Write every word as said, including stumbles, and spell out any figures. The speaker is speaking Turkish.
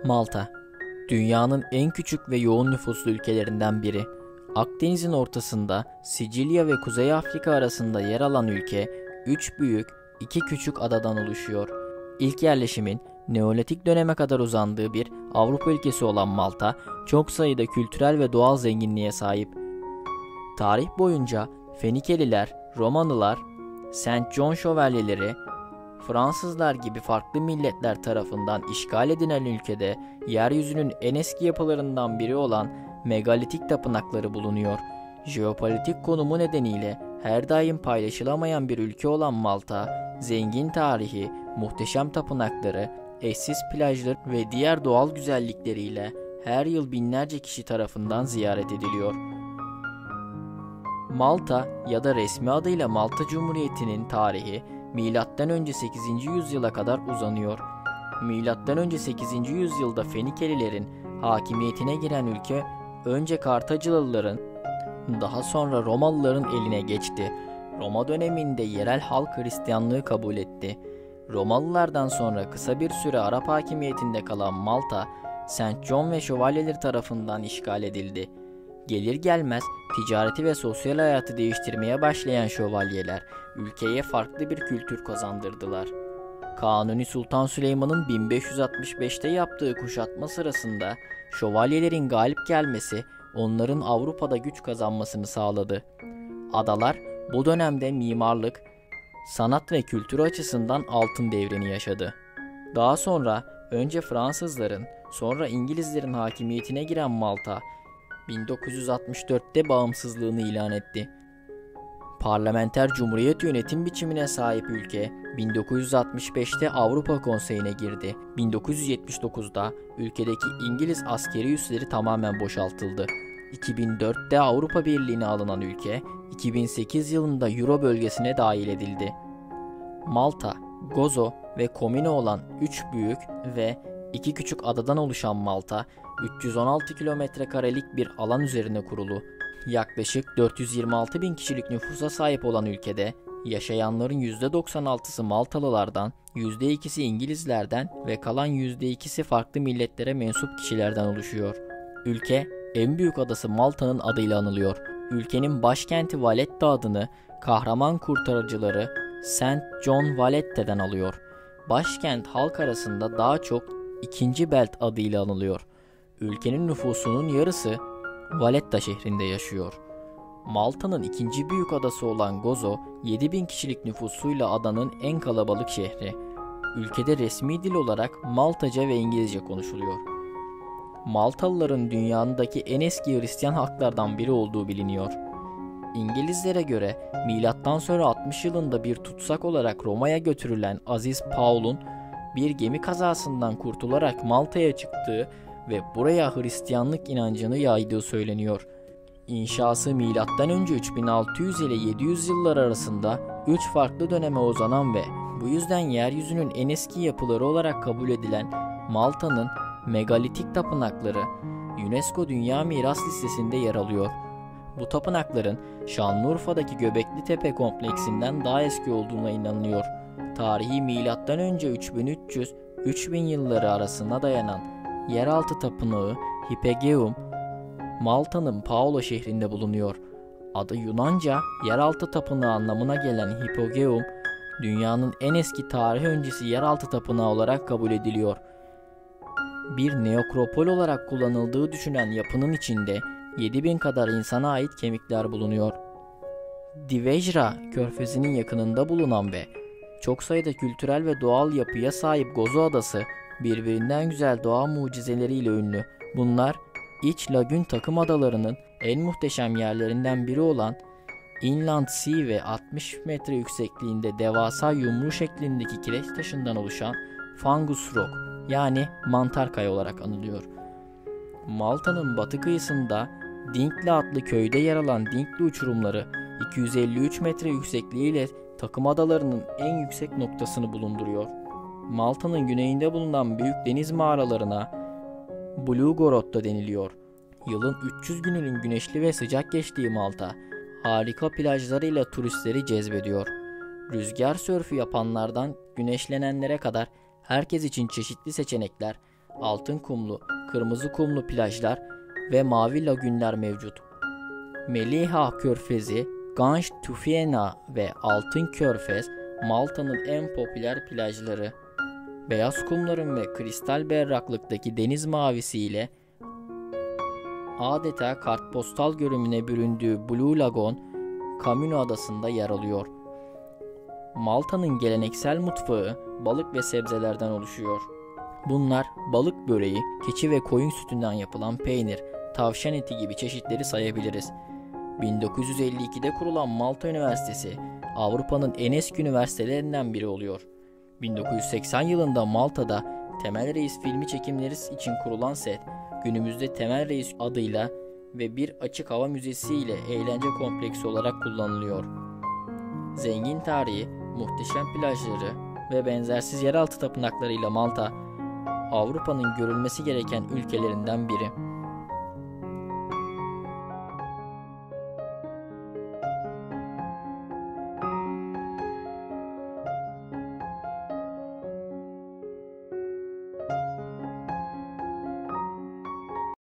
Malta, dünyanın en küçük ve yoğun nüfuslu ülkelerinden biri. Akdeniz'in ortasında Sicilya ve Kuzey Afrika arasında yer alan ülke, üç büyük, iki küçük adadan oluşuyor. İlk yerleşimin Neolitik döneme kadar uzandığı bir Avrupa ülkesi olan Malta, çok sayıda kültürel ve doğal zenginliğe sahip. Tarih boyunca Fenikeliler, Romalılar, Saint John şövalyeleri, Fransızlar gibi farklı milletler tarafından işgal edilen ülkede yeryüzünün en eski yapılarından biri olan megalitik tapınakları bulunuyor. Jeopolitik konumu nedeniyle her daim paylaşılamayan bir ülke olan Malta, zengin tarihi, muhteşem tapınakları, eşsiz plajları ve diğer doğal güzellikleriyle her yıl binlerce kişi tarafından ziyaret ediliyor. Malta ya da resmi adıyla Malta Cumhuriyeti'nin tarihi Milattan önce sekizinci yüzyıla kadar uzanıyor. Milattan önce sekizinci yüzyılda Fenikelilerin hakimiyetine giren ülke önce Kartacılıların, daha sonra Romalıların eline geçti. Roma döneminde yerel halk Hristiyanlığı kabul etti. Romalılardan sonra kısa bir süre Arap hakimiyetinde kalan Malta, Saint John ve şövalyeleri tarafından işgal edildi. Gelir gelmez ticareti ve sosyal hayatı değiştirmeye başlayan şövalyeler ülkeye farklı bir kültür kazandırdılar. Kanuni Sultan Süleyman'ın bin beş yüz altmış beşte yaptığı kuşatma sırasında şövalyelerin galip gelmesi onların Avrupa'da güç kazanmasını sağladı. Adalar bu dönemde mimarlık, sanat ve kültür açısından altın devrini yaşadı. Daha sonra önce Fransızların, sonra İngilizlerin hakimiyetine giren Malta, bin dokuz yüz altmış dörtte bağımsızlığını ilan etti. Parlamenter cumhuriyet yönetim biçimine sahip ülke, bin dokuz yüz altmış beşte Avrupa Konseyi'ne girdi. bin dokuz yüz yetmiş dokuzda ülkedeki İngiliz askeri üsleri tamamen boşaltıldı. iki bin dörtte Avrupa Birliği'ne alınan ülke, iki bin sekiz yılında Euro bölgesine dahil edildi. Malta, Gozo ve Comino olan üç büyük ve iki küçük adadan oluşan Malta, üç yüz on altı kilometre karelik bir alan üzerine kurulu. Yaklaşık dört yüz yirmi altı bin kişilik nüfusa sahip olan ülkede, yaşayanların yüzde doksan altısı Maltalılardan, yüzde ikisi İngilizlerden ve kalan yüzde ikisi farklı milletlere mensup kişilerden oluşuyor. Ülke, en büyük adası Malta'nın adıyla anılıyor. Ülkenin başkenti Valletta adını kahraman kurtarıcıları Saint John Vallette'den alıyor. Başkent halk arasında daha çok ikinci Belt adıyla anılıyor. Ülkenin nüfusunun yarısı Valletta şehrinde yaşıyor. Malta'nın ikinci büyük adası olan Gozo, yedi bin kişilik nüfusuyla adanın en kalabalık şehri. Ülkede resmi dil olarak Maltaca ve İngilizce konuşuluyor. Maltalıların dünyadaki en eski Hristiyan halklardan biri olduğu biliniyor. İngilizlere göre milattan sonra altmış yılında bir tutsak olarak Roma'ya götürülen Aziz Paul'un bir gemi kazasından kurtularak Malta'ya çıktığı ve buraya Hristiyanlık inancını yaydığı söyleniyor. İnşası milattan önce üç bin altı yüz ile yedi yüz yıllar arasında üç farklı döneme uzanan ve bu yüzden yeryüzünün en eski yapıları olarak kabul edilen Malta'nın megalitik tapınakları UNESCO Dünya Miras Listesi'nde yer alıyor. Bu tapınakların Şanlıurfa'daki Göbekli Tepe kompleksinden daha eski olduğuna inanılıyor. Tarihi milattan önce üç bin üç yüz - üç bin yılları arasına dayanan yeraltı tapınağı Hipegeum, Malta'nın Paolo şehrinde bulunuyor. Adı Yunanca yeraltı tapınağı anlamına gelen Hipogeum, dünyanın en eski tarih öncesi yeraltı tapınağı olarak kabul ediliyor. Bir nekropol olarak kullanıldığı düşünen yapının içinde yedi bin kadar insana ait kemikler bulunuyor. Divejra körfezinin yakınında bulunan ve çok sayıda kültürel ve doğal yapıya sahip Gozo Adası, birbirinden güzel doğa mucizeleriyle ünlü. Bunlar, iç lagün takım adalarının en muhteşem yerlerinden biri olan Inland Sea ve altmış metre yüksekliğinde devasa yumru şeklindeki kireç taşından oluşan Fungus Rock yani mantar kaya olarak anılıyor. Malta'nın batı kıyısında Dinkley adlı köyde yer alan Dinkley uçurumları iki yüz elli üç metre yüksekliğiyle takım adalarının en yüksek noktasını bulunduruyor. Malta'nın güneyinde bulunan büyük deniz mağaralarına Blugorod da deniliyor. Yılın üç yüz gününün güneşli ve sıcak geçtiği Malta, harika plajlarıyla turistleri cezbediyor. Rüzgar sörfü yapanlardan güneşlenenlere kadar herkes için çeşitli seçenekler, altın kumlu, kırmızı kumlu plajlar ve mavi lagünler mevcut. Meliha Körfezi, Ganj Tufyena ve Altın Körfez, Malta'nın en popüler plajları. Beyaz kumların ve kristal berraklıktaki deniz mavisiyle adeta kartpostal görünümüne büründüğü Blue Lagoon, Camino adasında yer alıyor. Malta'nın geleneksel mutfağı balık ve sebzelerden oluşuyor. Bunlar balık böreği, keçi ve koyun sütünden yapılan peynir, tavşan eti gibi çeşitleri sayabiliriz. bin dokuz yüz elli ikide kurulan Malta Üniversitesi, Avrupa'nın en eski üniversitelerinden biri oluyor. bin dokuz yüz seksen yılında Malta'da Temel Reis filmi çekimleri için kurulan set, günümüzde Temel Reis adıyla ve bir açık hava müzesi ile eğlence kompleksi olarak kullanılıyor. Zengin tarihi, muhteşem plajları ve benzersiz yeraltı tapınaklarıyla Malta, Avrupa'nın görülmesi gereken ülkelerinden biri.